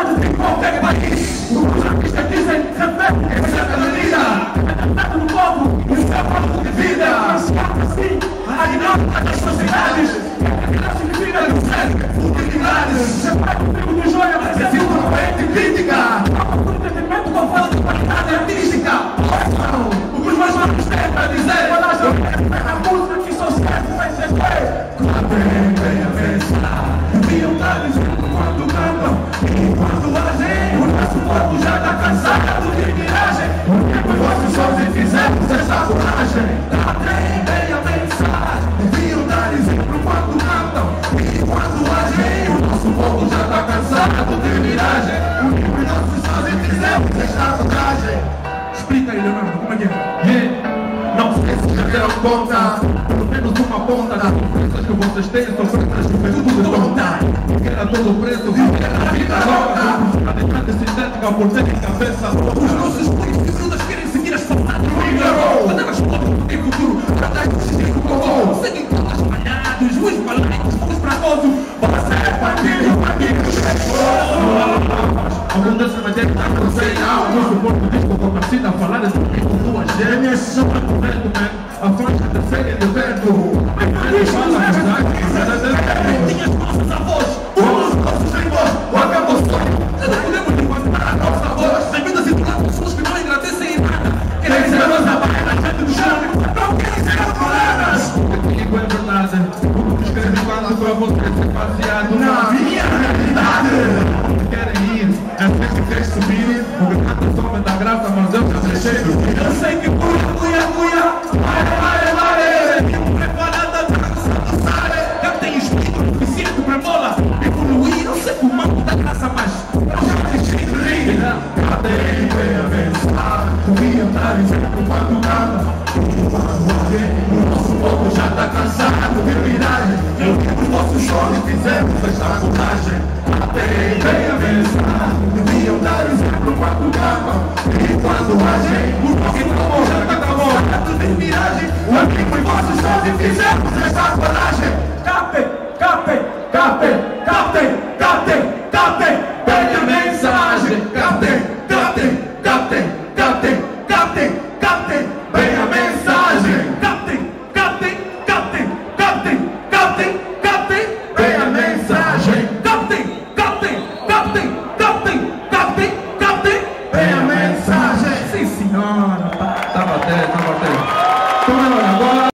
em qualquer país. Os artistas dizem, repetem, essa medida. No povo, isso é modo de vida. Assim, a dinâmica das sociedades. Não significa futilidades. Você vai comigo do joia, mas é simplesmente crítica. O entretenimento com falta de qualidade artística. O que os mais novos têm para dizer. A música que sociedade vai ser bem a pensar. Deviam estar dizendo quando cantam e quando agem. O nosso povo já está cansado de miragem. O que os vossos sons fizemos essa coragem. Bem a pensar. Deviam dar exemplo quando cantam e quando agem. O nosso povo já está cansado de miragem. O que os nossos sons fizemos essa coragem. Explica aí, Leonardo, como é que é? Não sei se já deram conta, pelo menos uma ponta das ofensas que vocês têm são pretas de período de tonta. Que era todo preto, que era a vida louca. A demanda sintética por ter cabeça louca. Os nossos políticos querem seguir as palavras do Igor. Quando elas podem ter futuro, para trás do sistema comum. Seguem todos espalhados, os malucos, os fracosos. Você é bandido chegou. Abundância vai ter que estar com 100 anos. O suporte disco com a torcida a falar de duas gêmeas. São a faixa da série de vento. Fala a verdade. Tinha as nossas avós, os nossos irmãos, o acabou-sonho. Não podemos encontrar a nossa voz. Ajuda a situar pessoas que não agradecem em nada. Querem ser a nossa barra na gente do chão. Não querem ser as colegas. Comigo é verdade. O que escrevi fala para você ser baseado na minha realidade. Querem ir, é sempre quer subir. O mercado some da graça, mas eu já deixei. Eu sei que cuia. Preparada já tem espírito suficiente para bola evoluir. Eu sei que o manto da graça, mas eu já deixei de rir. Cadê bem a pensar? Devia estar dizendo quando nada. O nosso povo já está cansado de miragem. Eu que os nossos sonhos fizemos esta coragem. Cadê bem a pensar? Deviam dar exemplo quando cantam e quando agem. O nosso povo já está cansado de miragem. O que os vossos sonhos fizemos esta coragem. Captem bem a mensagem. Captem bem a mensagem. Captem bem a mensagem. Captem bem a mensagem. Sim, senhor.